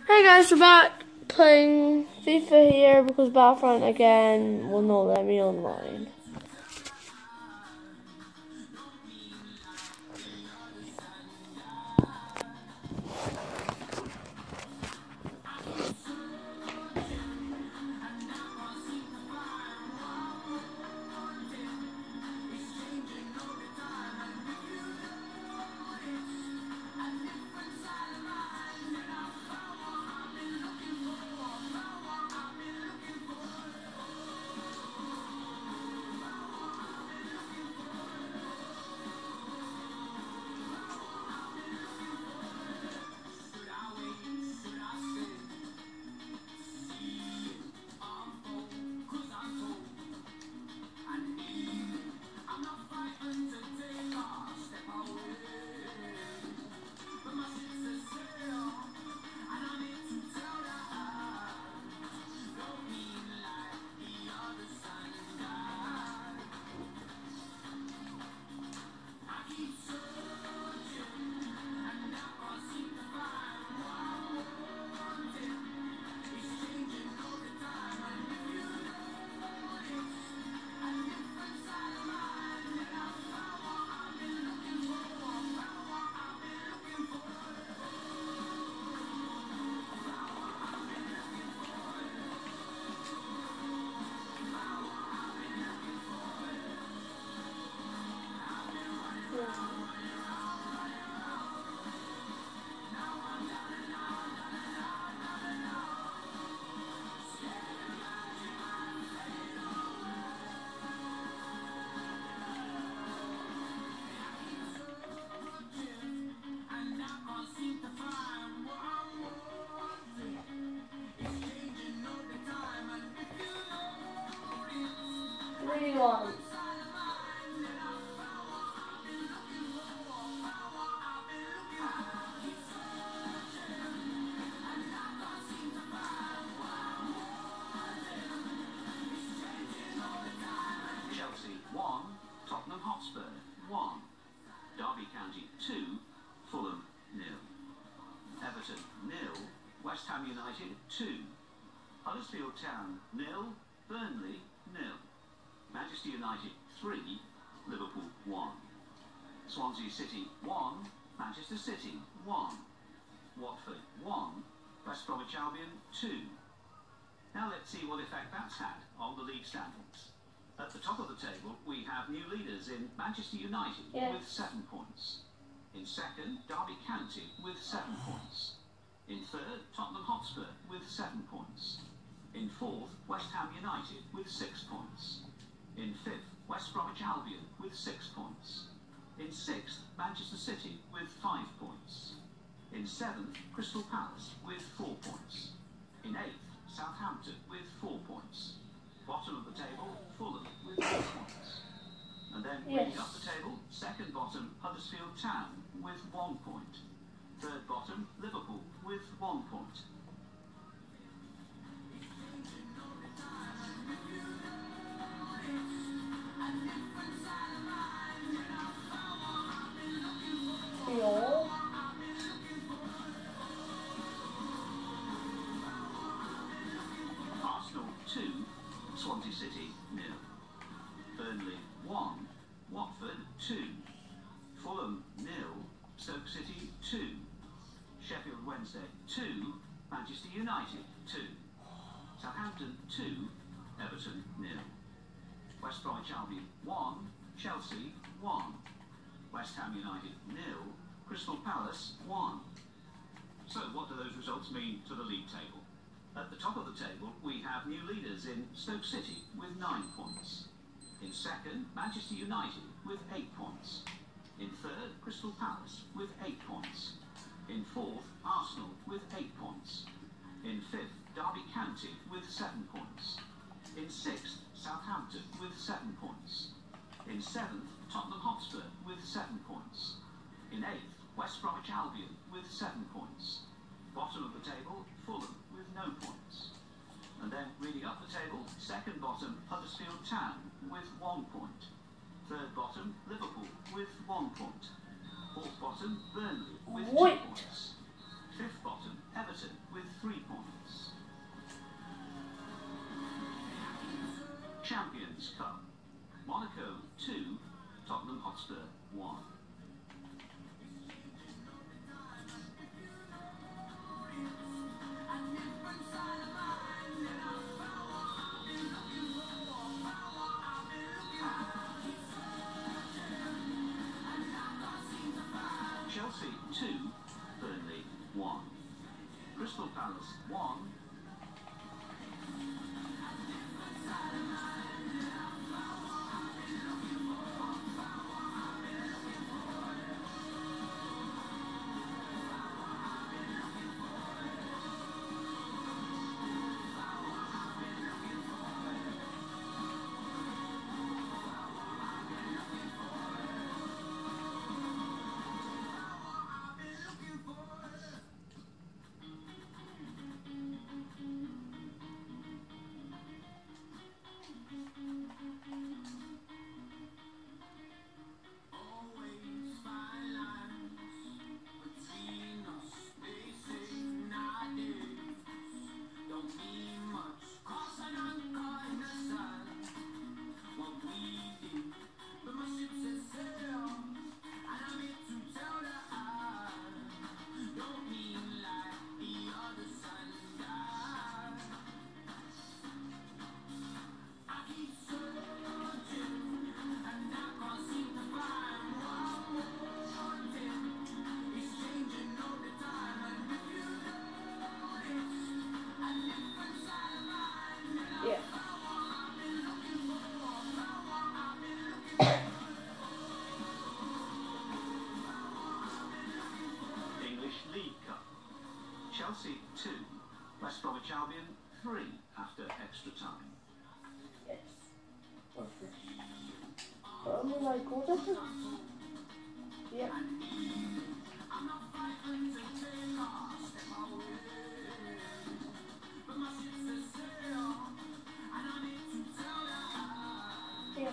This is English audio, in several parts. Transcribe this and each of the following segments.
Hey guys, we're back playing FIFA here because Battlefront again will not let me online. Chelsea 1, Tottenham Hotspur 1, Derby County 2, Fulham 0, Everton 0, West Ham United 2, Huddersfield Town 0, Burnley 0, Manchester United 3, Liverpool 1, Swansea City 1, Manchester City 1, Watford 1, West Bromwich Albion 2. Now let's see what effect that's had on the league standings. At the top of the table, we have new leaders in Manchester United with 7 points. In second, Derby County with 7 points. In third, Tottenham Hotspur with 7 points. In fourth, West Ham United with 6 points. In fifth, West Bromwich Albion with 6 points. In sixth, Manchester City with 5 points. In seventh, Crystal Palace with 4 points. In eighth, Southampton with 4 points. Bottom of the table, Fulham with 4 points. And then reading up the table, second bottom, Huddersfield Town with 1 point. Third bottom, Liverpool with 1 point. Arsenal 2, Swansea City 0, Burnley 1, Watford 2, Fulham 0, Stoke City 2, Sheffield Wednesday 2, Manchester United 2, Southampton 2, Everton 0, West Bromwich Albion 1, Chelsea 1, West Ham United 0, Crystal Palace 1. So what do those results mean to the league table? At the top of the table, we have new leaders in Stoke City with 9 points. In second, Manchester United with 8 points. In third, Crystal Palace with 8 points. In fourth, Arsenal with 8 points. In fifth, Derby County with 7 points. In sixth, Southampton with 7 points. In seventh, Tottenham Hotspur with 7 points. In eighth, West Bromwich Albion with 7 points. Bottom of the table, Fulham with no points. And then reading up the table, second bottom, Huddersfield Town with 1 point. Third bottom, Liverpool with 1 point. Fourth bottom, Burnley with 2 points. Fifth bottom, Everton with 3 Champions Cup. Monaco 2, Tottenham Hotspur 1. Chelsea 2, Burnley 1. Crystal Palace 1. Chelsea 2, West Bromwich Albion 3 after extra time. Yes. Only like goal difference? Yeah. Yeah.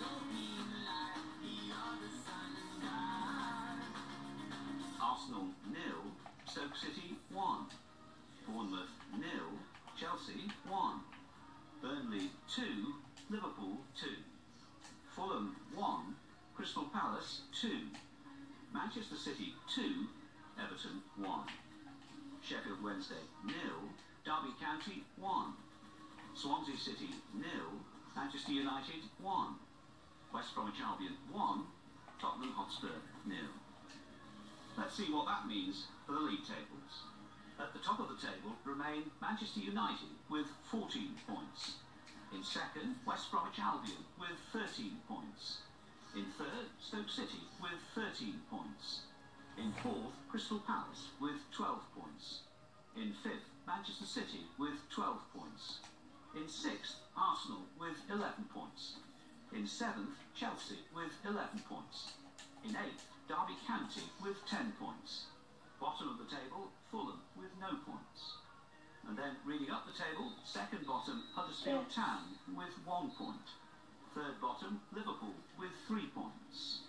Arsenal 0, Stoke City 1. Bournemouth 0, Chelsea 1. Burnley 2, Liverpool 2. Fulham 1, Crystal Palace 2. Manchester City 2, Everton 1. Sheffield Wednesday 0, Derby County 1. Swansea City 0, Manchester United 1. West Bromwich Albion 1, Tottenham Hotspur 0. Let's see what that means for the league tables. At the top of the table remain Manchester United with 14 points. In second, West Bromwich Albion with 13 points. In third, Stoke City with 13 points. In fourth, Crystal Palace with 12 points. In fifth, Manchester City with 12 points. In sixth, Arsenal with 11 points. In seventh, Chelsea with 11 points. In eighth, Derby County with 10 points. Bottom of the table, Fulham with no points. And then reading up the table, second bottom, Huddersfield Town with 1 point. Third bottom, Liverpool with 3 points.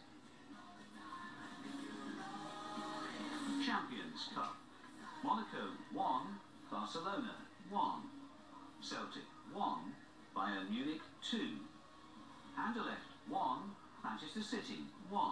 Champions Cup. Monaco 1, Barcelona 1. Celtic 1, Bayern Munich 2. Anderlecht 1, Manchester City 1.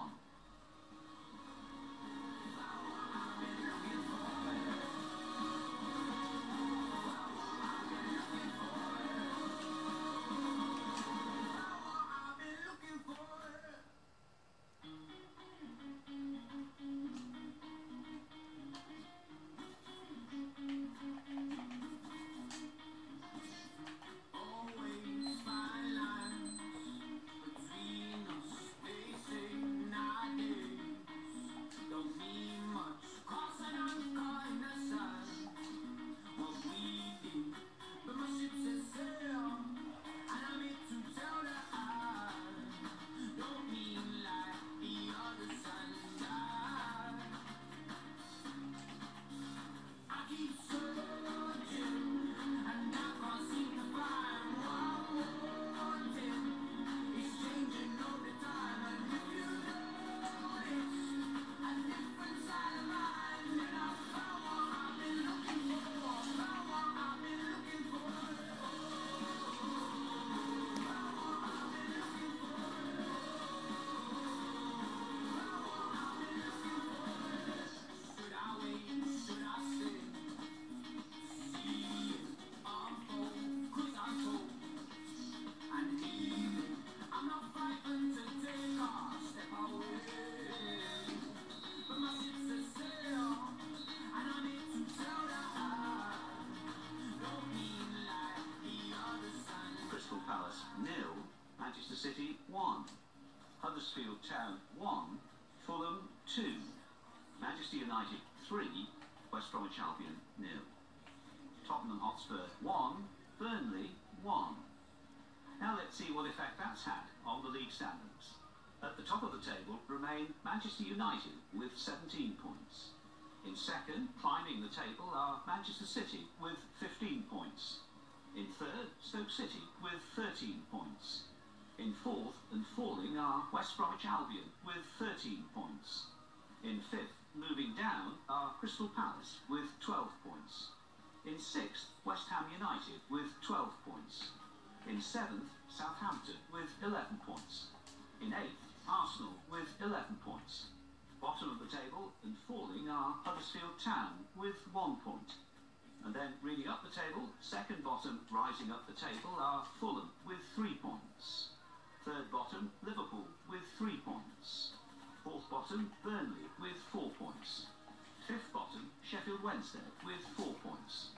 City 1, Huddersfield Town 1, Fulham 2, Manchester United 3, West Bromwich Albion 0. Tottenham Hotspur 1, Burnley 1. Now let's see what effect that's had on the league standings. At the top of the table remain Manchester United with 17 points. In second, climbing the table, are Manchester City with 15 points. In third, Stoke City with 13 points. In fourth and falling are West Bromwich Albion with 13 points. In fifth, moving down, are Crystal Palace with 12 points. In sixth, West Ham United with 12 points. In seventh, Southampton with 11 points. In eighth, Arsenal with 11 points. Bottom of the table and falling are Huddersfield Town with 1 point. And then reading up the table, second bottom rising up the table are Fulham with 3 points. Third bottom, Liverpool with 3 points. Fourth bottom, Burnley with 4 points. Fifth bottom, Sheffield Wednesday with 4 points.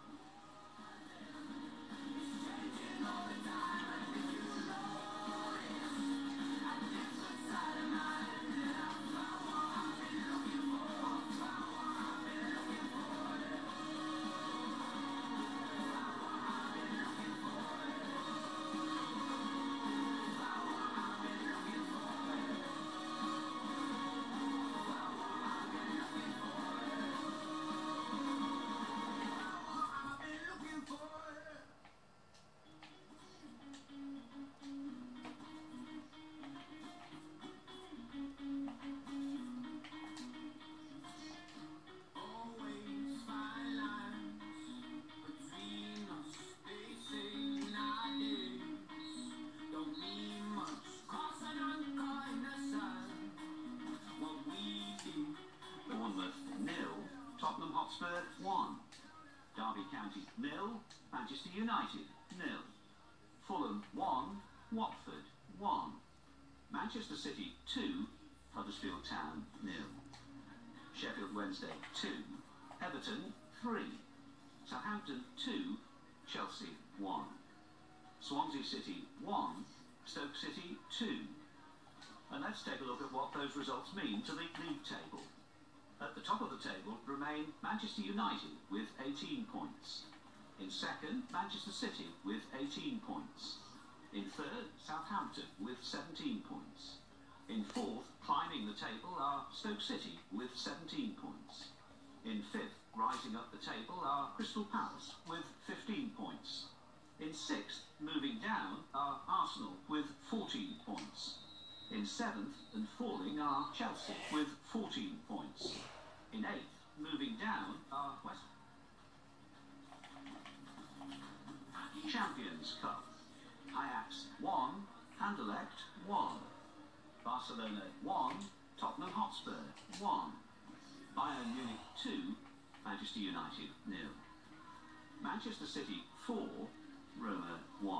Tottenham Hotspur 1, Derby County 0, Manchester United 0, Fulham 1, Watford 1, Manchester City 2, Huddersfield Town 0, Sheffield Wednesday 2, Everton 3, Southampton 2, Chelsea 1, Swansea City 1, Stoke City 2. And let's take a look at what those results mean to the league table. At the top of the table remain Manchester United with 18 points. In second, Manchester City with 18 points. In third, Southampton with 17 points. In fourth, climbing the table, are Stoke City with 17 points. In fifth, rising up the table, are Crystal Palace with 15 points. In sixth, moving down, are Arsenal with 14 points. In seventh and falling are Chelsea with 14 points. In eighth, moving down, are West Champions Cup. Ajax 1, Anderlecht 1, Barcelona 1, Tottenham Hotspur 1, Bayern Munich 2, Manchester United 0, Manchester City 4, Roma 1.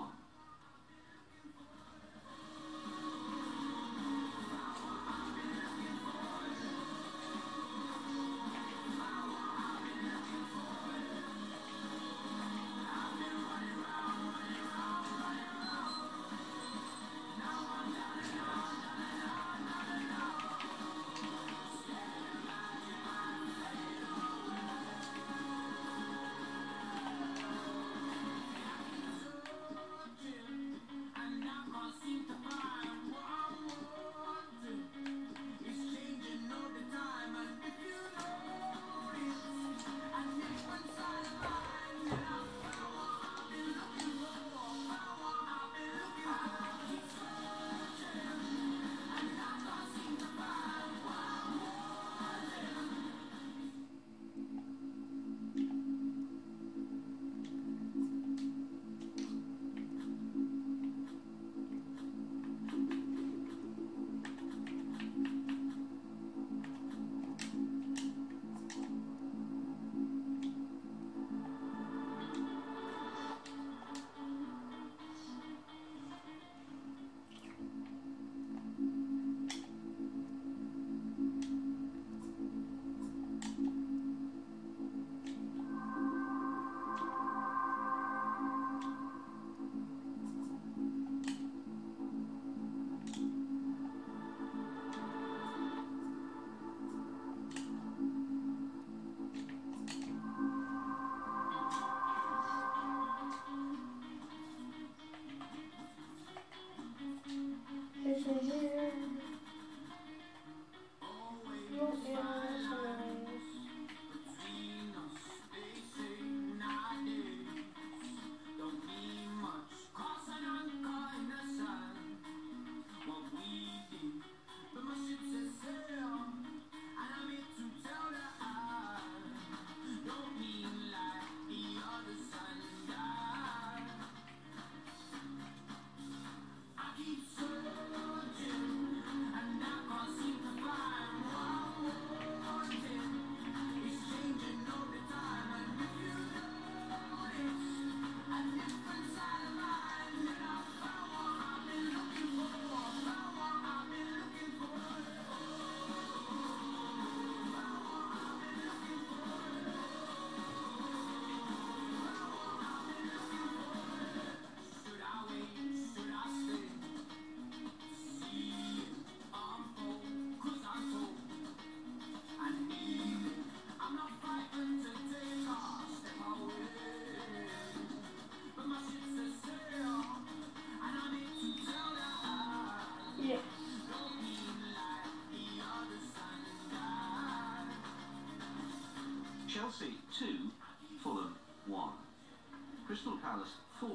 Crystal Palace 4.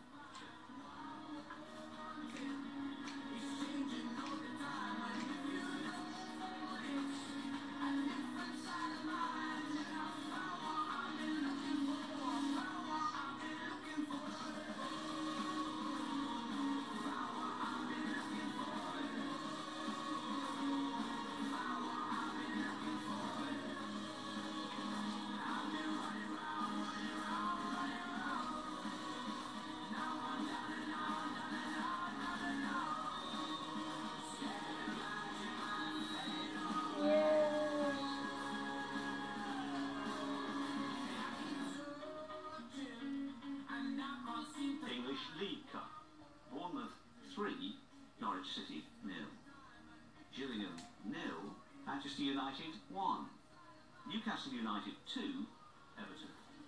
English League Cup. Bournemouth 3, Norwich City 0. Gillingham 0, Manchester United 1. Newcastle United 2, Everton.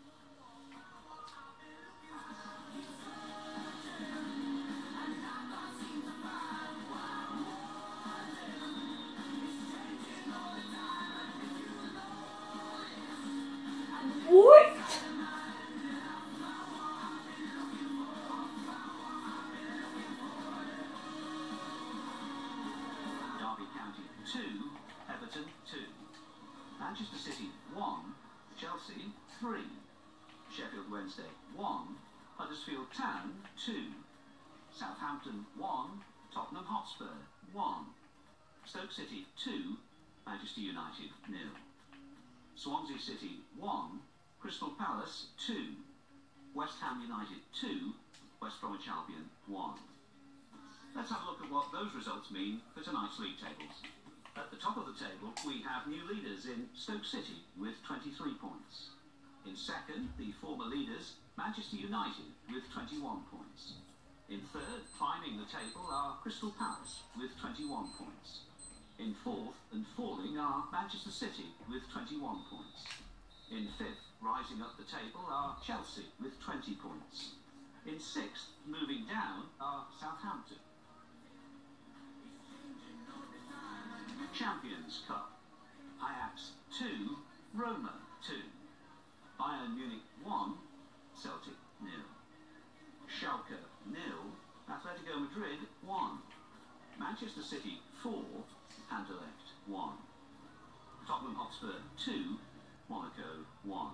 What? Derby County 2, Everton 2. Manchester City 1, Chelsea 3. Sheffield Wednesday 1, Huddersfield Town 2. Southampton 1, Tottenham Hotspur 1. Stoke City 2, Manchester United 0. Swansea City 1, Crystal Palace 2. West Ham United 2, West Bromwich Albion 1. Let's have a look at what those results mean for tonight's league tables. At the top of the table, we have new leaders in Stoke City with 23 points. In second, the former leaders, Manchester United with 21 points. In third, climbing the table, are Crystal Palace with 21 points. In fourth and falling are Manchester City with 21 points. In fifth, rising up the table, are Chelsea with 20 points. In sixth, moving down, are Southampton. Champions Cup. Ajax 2, Roma 2. Bayern Munich 1, Celtic 0. Schalke 0, Atletico Madrid 1. Manchester City 4, Anderlecht 1. Tottenham Hotspur 2, Monaco 1.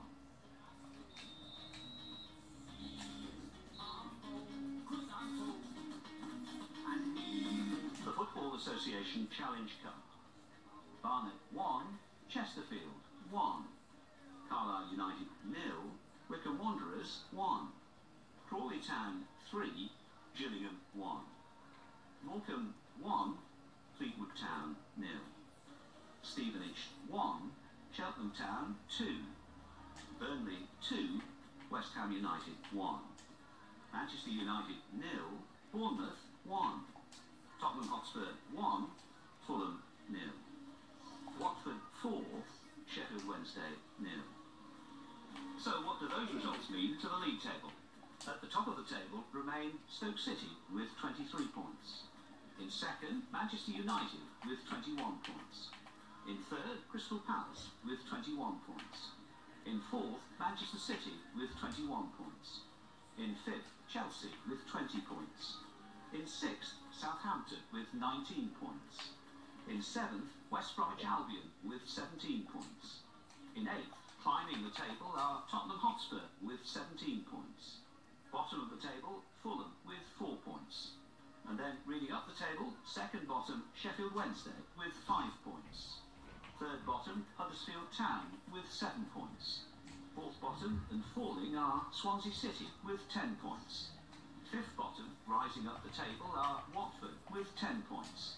The Football Association Challenge Cup. Barnet 1, Chesterfield 1. Carlisle United 0, Wycombe Wanderers 1. Crawley Town 3, Gillingham 1. Morecambe 1, Fleetwood Town 0. Stevenage 1, Cheltenham Town 2. Burnley 2, West Ham United 1. Manchester United 0, Bournemouth 1. Tottenham Hotspur 1, Fulham 0. Watford 4, Sheffield Wednesday 0. So what do those results mean to the league table? At the top of the table remain Stoke City with 23 points. In second, Manchester United with 21 points. In third, Crystal Palace with 21 points. In fourth, Manchester City with 21 points. In fifth, Chelsea with 20 points. In sixth, Southampton with 19 points. In seventh, West Bromwich Albion with 17 points. In eighth, climbing the table, are Tottenham Hotspur with 17 points. Bottom of the table, Fulham with 4 points. And then reading up the table, second bottom, Sheffield Wednesday with 5 points. Third bottom, Huddersfield Town with 7 points. Fourth bottom and falling are Swansea City with 10 points. Fifth bottom, rising up the table, are Watford with 10 points.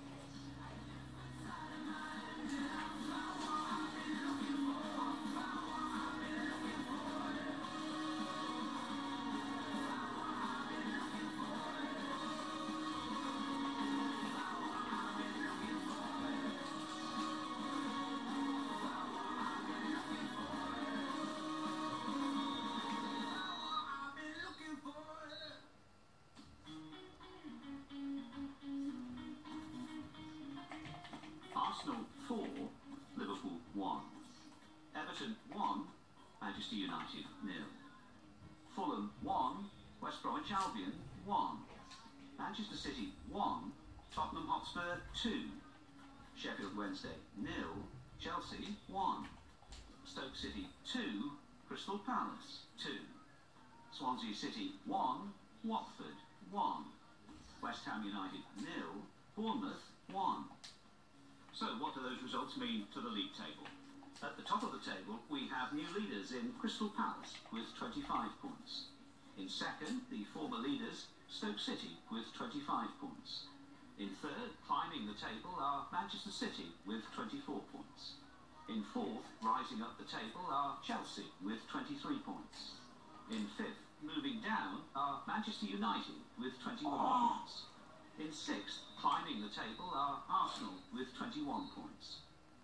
Arsenal 4, Liverpool 1. Everton 1, Manchester United 0. Fulham 1, West Bromwich Albion 1. Manchester City 1, Tottenham Hotspur 2. Sheffield Wednesday 0, Chelsea 1. Stoke City 2, Crystal Palace 2. Swansea City 1, Watford 1. West Ham United 0, Bournemouth 1. So what do those results mean to the league table? At the top of the table we have new leaders in Crystal Palace with 25 points. In second, the former leaders Stoke City with 25 points. In third, climbing the table are Manchester City with 24 points. In fourth, rising up the table are Chelsea with 23 points. In fifth, moving down are Manchester United with 21 points. In sixth, climbing the table are Arsenal with 21 points.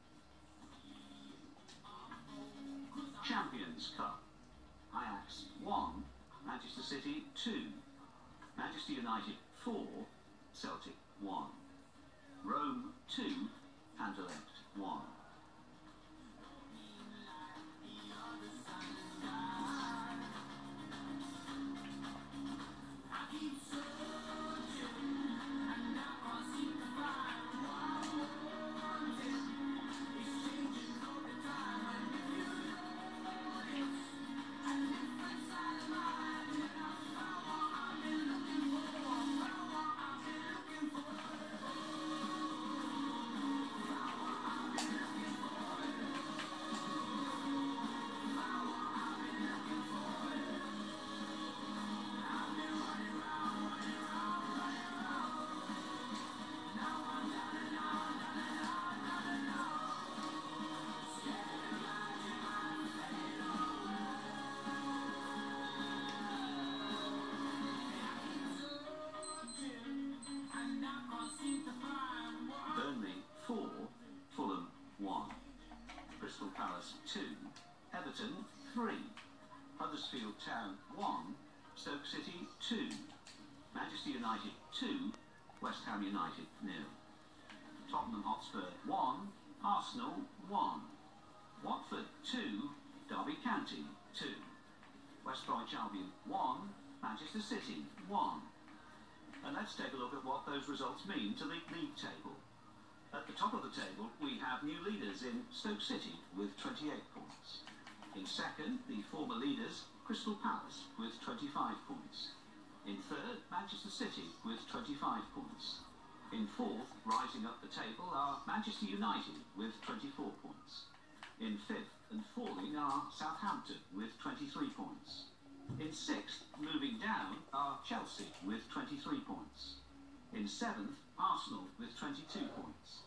Champions Cup. Ajax 1, Manchester City 2. Manchester United 4, Celtic 1. Rome 2, Anderlecht 1. Burnley 4, Fulham 1. Crystal Palace 2, Everton 3. Huddersfield Town 1, Stoke City 2. Manchester United 2, West Ham United 0. Tottenham Hotspur 1, Arsenal 1. Watford 2, Derby County 2. West Bromwich Albion 1, Manchester City 1. And let's take a look at what those results mean to the league table. At the top of the table, we have new leaders in Stoke City with 28 points. In second, the former leaders, Crystal Palace, with 25 points. In third, Manchester City with 25 points. In fourth, rising up the table, are Manchester United with 24 points. In fifth and falling are Southampton with 23 points. In sixth, moving down, are Chelsea with 23 points. In seventh, Arsenal with 22 points.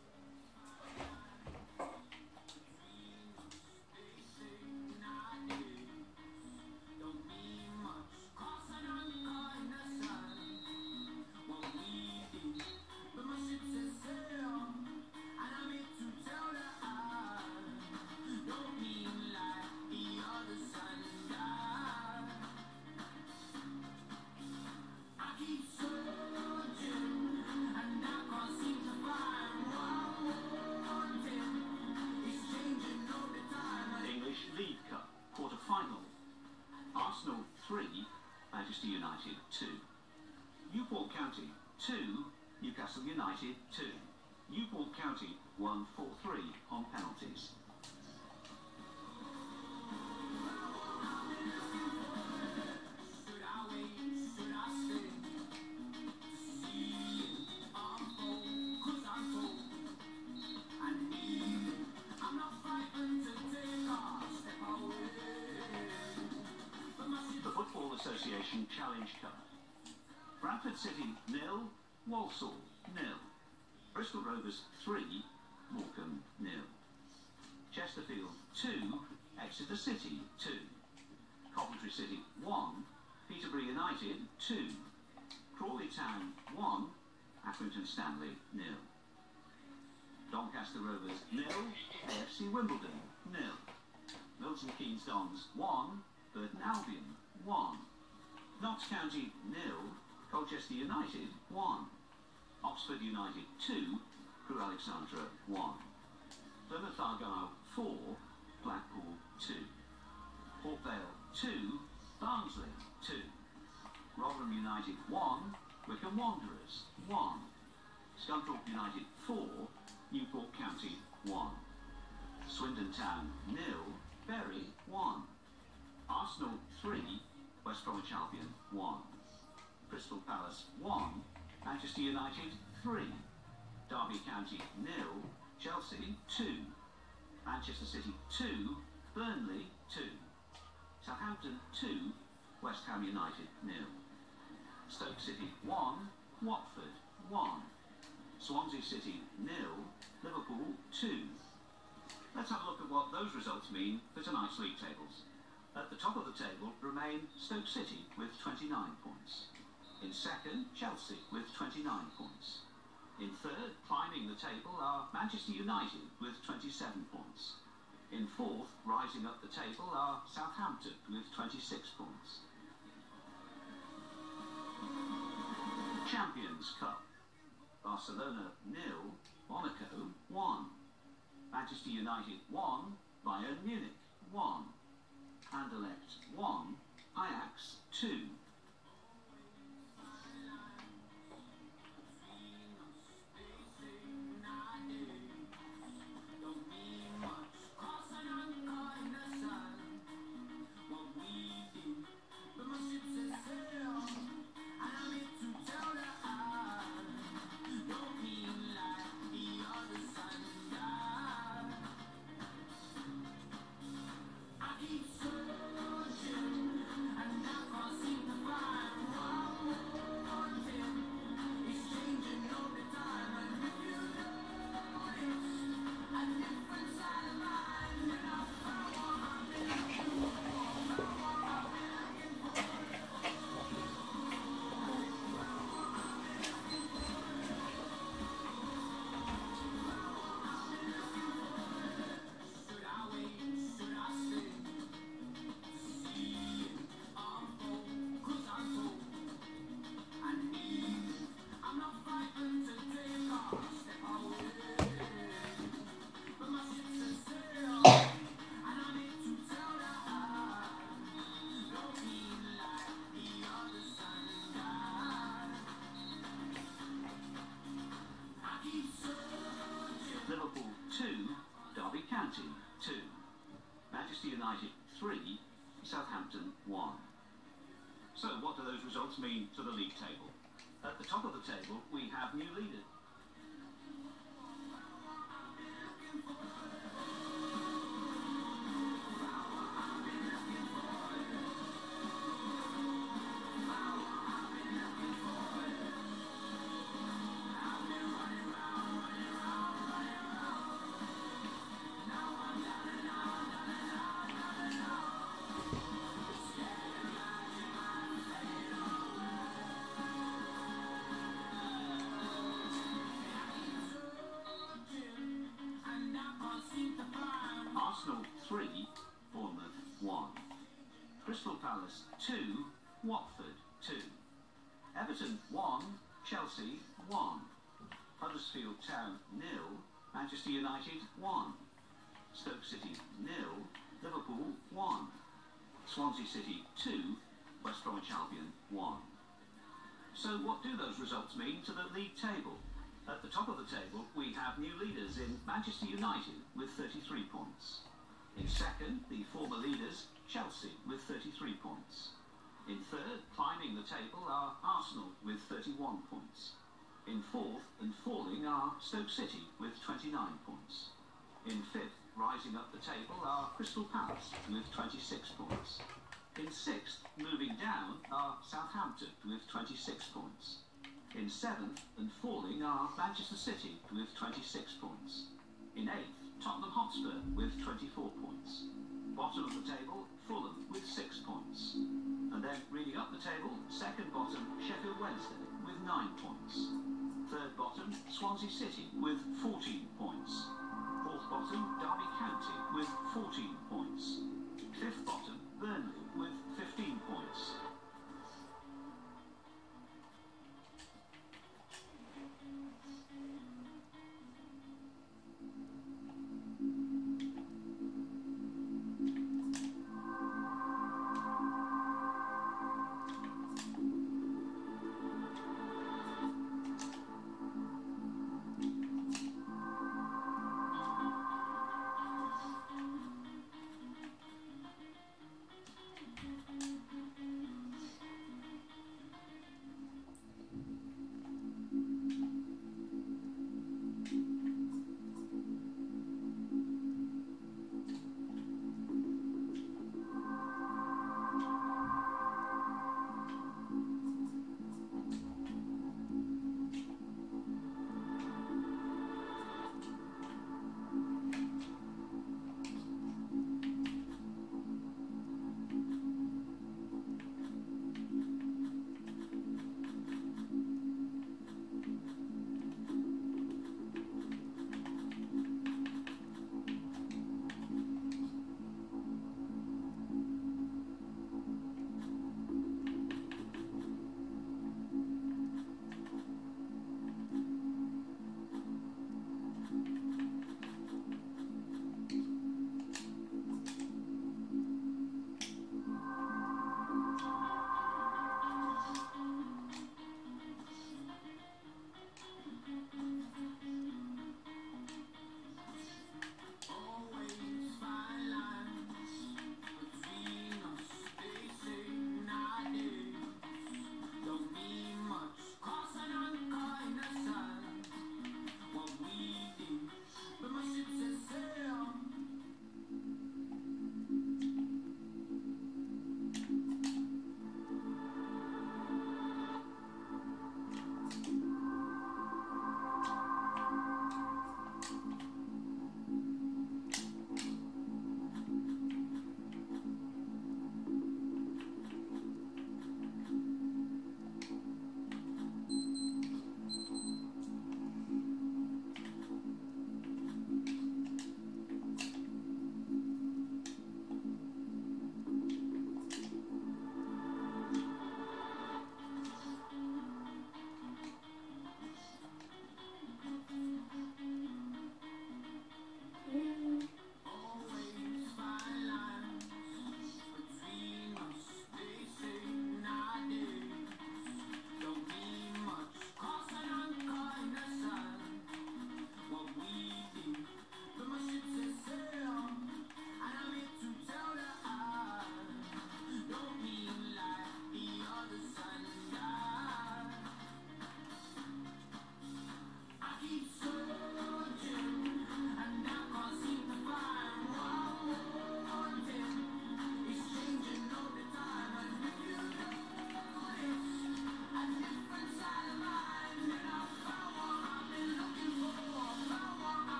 League Cup quarter-final. Arsenal 3, Manchester United 2. Newport County 2, Newcastle United 2. Newport County won 4-3 on penalties. Association Challenge Cup. Bradford City 0, Walsall 0. Bristol Rovers 3, Morecambe 0. Chesterfield 2, Exeter City 2. Coventry City 1, Peterborough United 2. Crawley Town 1, Accrington Stanley 0. Doncaster Rovers 0, AFC Wimbledon 0. Milton Keynes Dons 1, Burton Albion 1. Notts County 0, Colchester United 1. Oxford United 2, Crewe Alexandra 1. Plymouth Argyle 4, Blackpool 2. Port Vale 2, Barnsley 2. Rotherham United 1. Wycombe Wanderers 1. Scunthorpe United 4. Newport County 1. Swindon Town 0. Bury 1. Arsenal 3. West Bromwich Albion 1. Crystal Palace 1. Manchester United 3. Derby County 0. Chelsea 2. Manchester City 2. Burnley 2. Southampton 2. West Ham United 0. Stoke City 1. Watford 1. Swansea City 0. Liverpool 2. Let's have a look at what those results mean for tonight's league tables. At the top of the table remain Stoke City with 29 points. In second, Chelsea with 29 points. In third, climbing the table, are Manchester United with 27 points. In fourth, rising up the table, are Southampton with 26 points. Champions Cup. Barcelona 0, Monaco 1. Manchester United 1, Bayern Munich 1. Anderlecht 1, Ajax 2. Liverpool 2, Derby County 2. Manchester United 3, Southampton 1. So what do those results mean to the league table? At the top of the table we have new leaders. Arsenal 3, Bournemouth 1. Crystal Palace 2, Watford 2. Everton 1, Chelsea 1. Huddersfield Town 0, Manchester United 1. Stoke City 0, Liverpool 1. Swansea City 2, West Bromwich Albion 1. So what do those results mean to the league table? At the top of the table, we have new leaders in Manchester United with 33 points. In second, the former leaders, Chelsea, with 33 points. In third, climbing the table, are Arsenal with 31 points. In fourth and falling are Stoke City with 29 points. In fifth, rising up the table, are Crystal Palace with 26 points. In sixth, moving down, are Southampton with 26 points. In seventh and falling are Manchester City with 26 points. In eighth, Tottenham Hotspur with 24 points. Bottom of the table, Fulham with 6 points. And then reading up the table, second bottom, Sheffield Wednesday with 9 points. Third bottom, Swansea City with 14 points. Fourth bottom, Derby County with 14 points. Fifth bottom, Burnley with 15 points.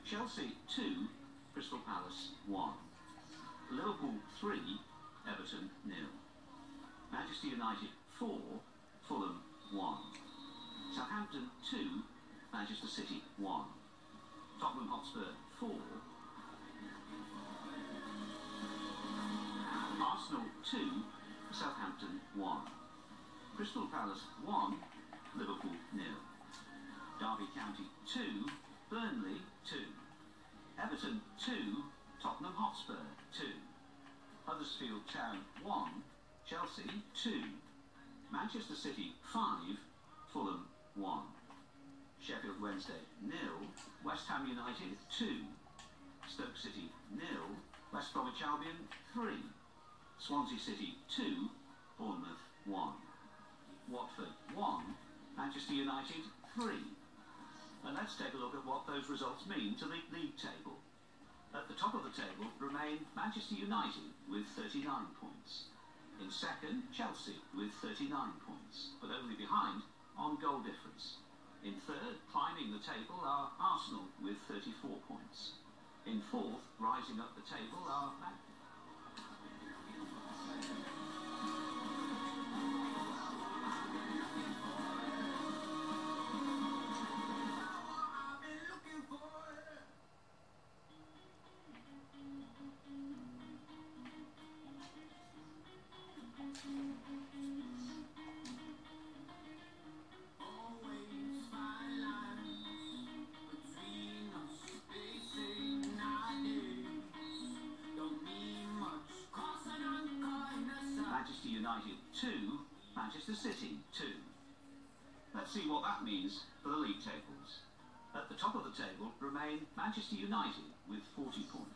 Chelsea 2, Crystal Palace 1. Liverpool 3, Everton 0. Manchester United 4, Fulham 1. Southampton 2, Manchester City 1. Tottenham Hotspur 4. Arsenal 2, Southampton 1. Crystal Palace 1, Liverpool 0. Derby County 2, Burnley 2. Everton 2, Tottenham Hotspur 2. Huddersfield Town 1, Chelsea 2. Manchester City 5, Fulham 1. Sheffield Wednesday 0, West Ham United 2. Stoke City 0, West Bromwich Albion 3. Swansea City 2, Bournemouth 1. Watford 1, Manchester United 3. And let's take a look at what those results mean to the league table. At the top of the table remain Manchester United with 39 points. In second, Chelsea with 39 points, but only behind on goal difference. In third, climbing the table, are Arsenal with 34 points. In fourth, rising up the table, are Manchester United 2, Manchester City 2. Let's see what that means for the league tables. At the top of the table remain Manchester United with 40 points.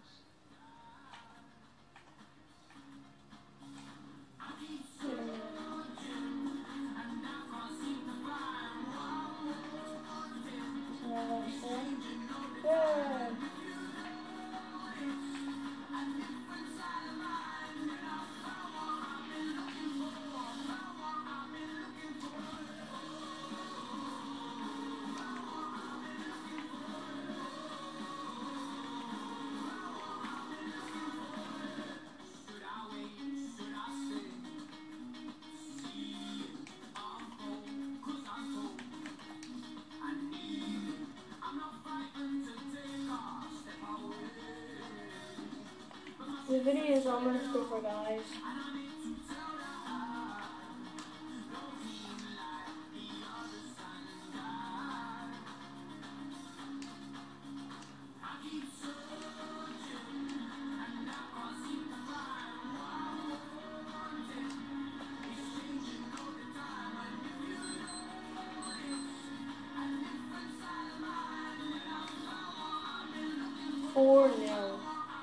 The video is almost over, guys. Four now.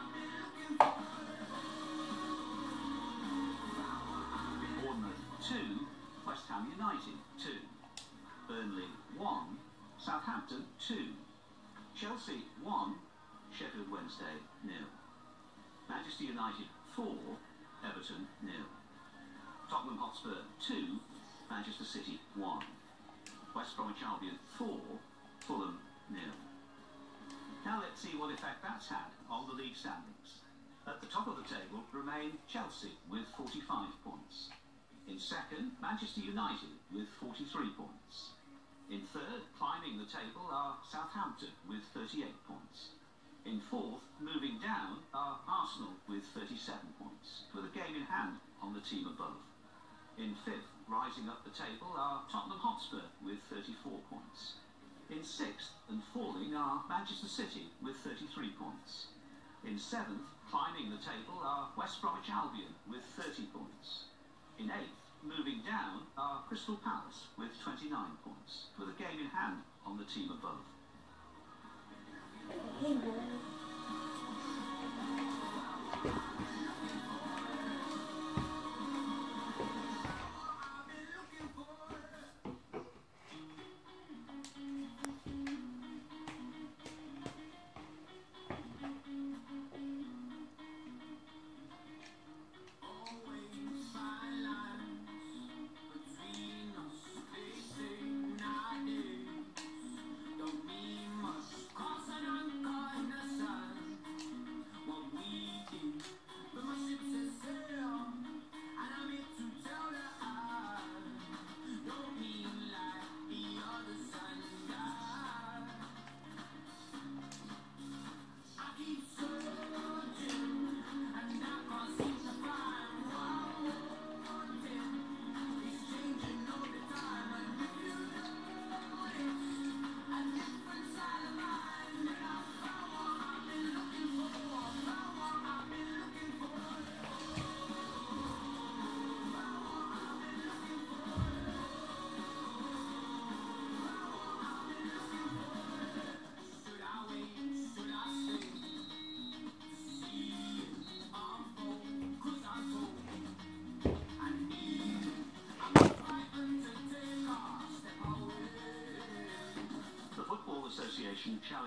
Bournemouth 2, West Ham United 2. Burnley 1, Southampton 2. Chelsea 1, Sheffield Wednesday 0. Manchester United 4, Everton 0. Tottenham Hotspur 2, Manchester City 1. West Bromwich Albion 4, Fulham 0. Now let's see what effect that's had on the league standings. At the top of the table remain Chelsea with 45 points. In second, Manchester United with 43 points. In third, climbing the table, are Southampton with 38 points. In fourth, moving down, are Arsenal with 37 points, with a game in hand on the team above. In fifth, rising up the table, are Tottenham Hotspur with 34 points. In sixth and falling are Manchester City with 33 points. In seventh, climbing the table, are West Bromwich Albion with 30 points. In eighth, moving down, are Crystal Palace with 29 points, with a game in hand on the team above.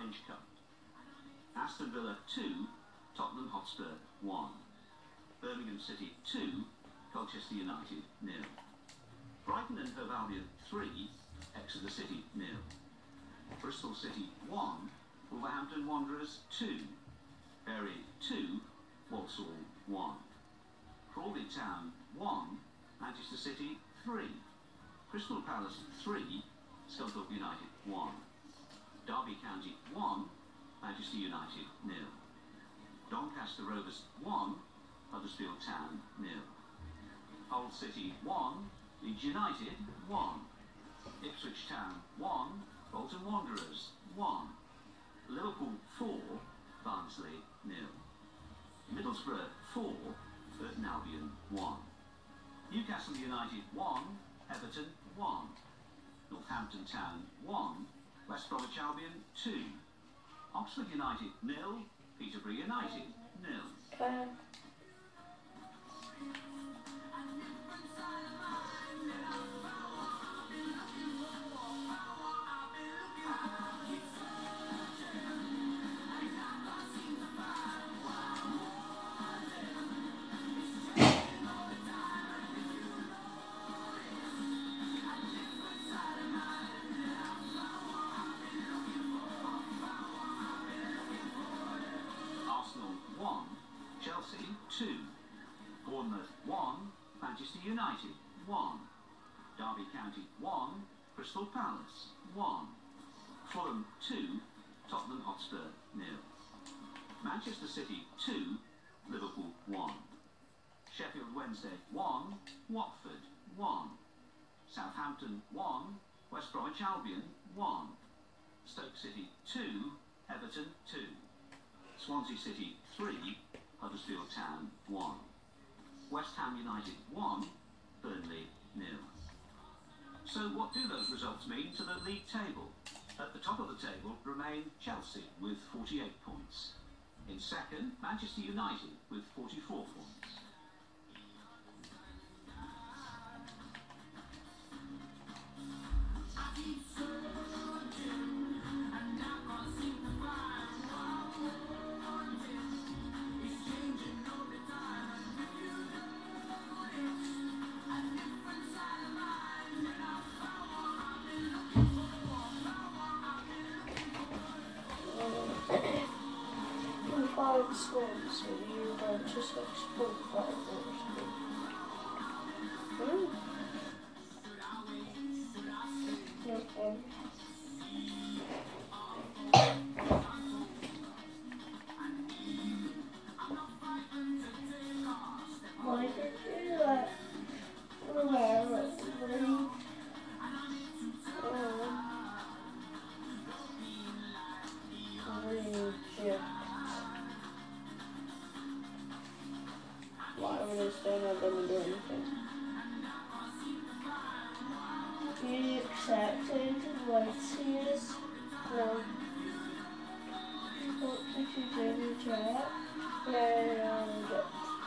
Challenge Cup. Aston Villa 2, Tottenham Hotspur 1. Birmingham City 2, Colchester United 0. Brighton and Hove Albion 3, Exeter City 0. Bristol City 1, Wolverhampton Wanderers 2. Bury 2, Walsall 1. Crawley Town 1, Manchester City 3. Crystal Palace 3, Scunthorpe United 1. Derby County 1, Manchester United 0. Doncaster Rovers 1, Huddersfield Town 0. Hull City 1, Leeds United 1. Ipswich Town 1, Bolton Wanderers 1. Liverpool 4, Barnsley 0. Middlesbrough 4, Burton Albion 1. Newcastle United 1, Everton 1. Northampton Town 1, West Bromwich Albion 2. Oxford United 0, Peterborough United 0. Okay. Arsenal 1, Chelsea 2. Bournemouth 1, Manchester United 1. Derby County 1, Crystal Palace 1. Fulham 2, Tottenham Hotspur 0. Manchester City 2, Liverpool 1. Sheffield Wednesday 1, Watford 1. Southampton 1, West Bromwich Albion 1. Stoke City 2, Everton 2. Swansea City 3, Huddersfield Town 1. West Ham United 1, Burnley 0. So what do those results mean to the league table? At the top of the table remain Chelsea with 48 points. In second, Manchester United with 44 points. Five scores, so you don't just export 5 Okay. Why did you let Romero leave? Reject. Why would I say not going to do anything? You accepted what he is? No. What did you do? Reject? Yeah, reject.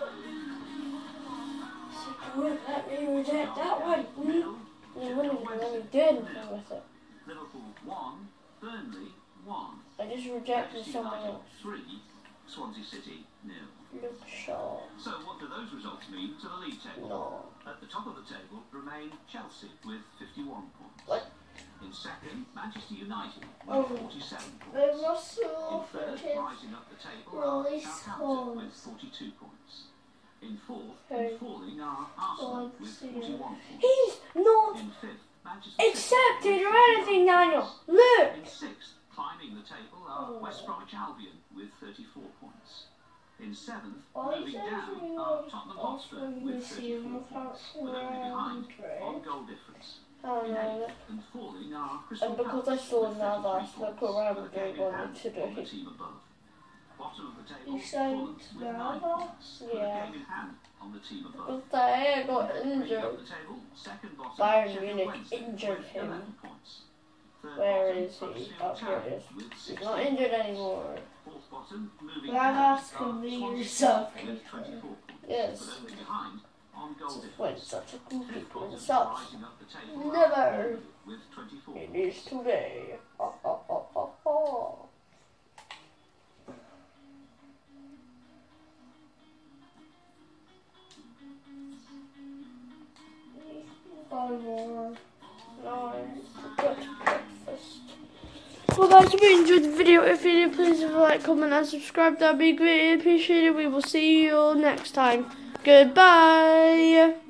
So you wouldn't let me reject that one. You wouldn't even let me do anything with it. Liverpool 1, Burnley 1. I just rejected someone else. 3, Swansea City 0. Luke Shaw. So what do those results mean to the league table? No. At the top of the table remain Chelsea with 51 points. What? In second, Manchester United with Oh. 47 They points. must In have third, freaking rising up the table are release Southampton with points. 42 points. In fourth, Okay. and falling are Arsenal with 41 points. He's not In fifth, Manchester accepted City or with 55 anything, Daniel. points. Look! In sixth, climbing the table are West Bromwich Albion with 34 points. In seventh, moving down are Tottenham Hotspur with 34 points, with only behind on goal difference. Oh In no. eighth and falling are Crystal And because I Palace saw with now 33 that's what points, around with a doing game in what I hand should on the do. team above. Bottom of the table, You Fulham said with 9 Nava? points, with a Yeah. game in hand on the team above. Because Diana got Bringing up injured. the table, second bottom, Bayern Sheffield Munich Wednesday injured with him. 11 points. Third Where bottom, is he? Huddersfield Oh, here Town it is. with He's 16 not injured anymore. Fourth bottom, moving Well, I'm down, asking are me Swansea yourself, City with Keith. 24 points, Yes. but only behind on goal Just when difference. such a cool Fifth people bottom, and such. rising up the table, are Never. Bournemouth with 24 It points. is today. Oh, oh, oh, oh, oh. more. Now I've got breakfast. Well guys, if you enjoyed the video, if you did, please like, comment and subscribe. That'd be greatly appreciated. We will see you all next time. Goodbye.